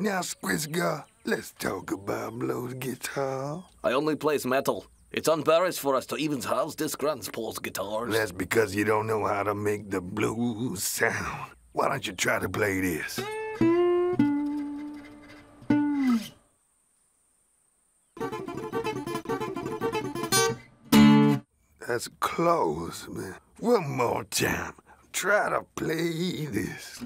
Now, Squizgar, let's talk about blues guitar. I only plays metal. It's embarrassed for us to even house this grandpa's guitars. That's because you don't know how to make the blues sound. Why don't you try to play this? That's close, man. One more time. Try to play this.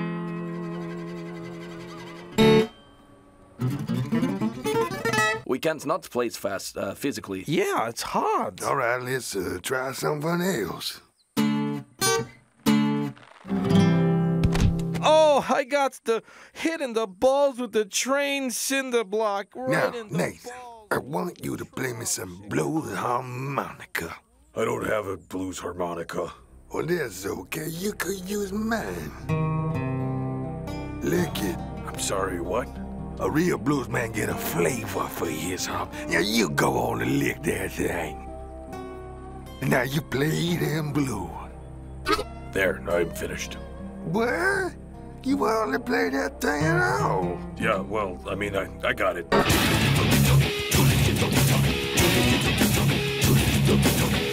We can't not play it fast, physically. Yeah, it's hard. All right, let's try something else. Oh, I got the hit in the balls with the train cinder block right Now, in the Nathan, balls. I want you to play me some blues harmonica. I don't have a blues harmonica. Well, that's okay. You could use mine. Lick it. I'm sorry, what? A real blues man get a flavor for his harp. Now you go on and lick that thing. Now you play them blues. There, I'm finished. What? You only play that thing at all? Yeah, well, I mean, I got it.